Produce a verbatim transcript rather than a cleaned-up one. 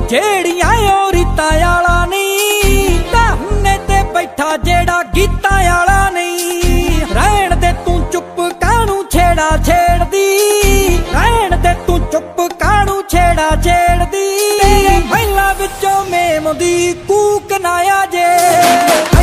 जेड़ियां ओ रीतां आला नहीं, धरने ते बैठा जेड़ा गीतां आला नहीं। रहन दे तू चुप कानू छेड़ा छेड़दी, रहन दे तू चुप कानू छेड़ा छेड़दी। तेरे महला विचों मेम दी कूक ना आ जे।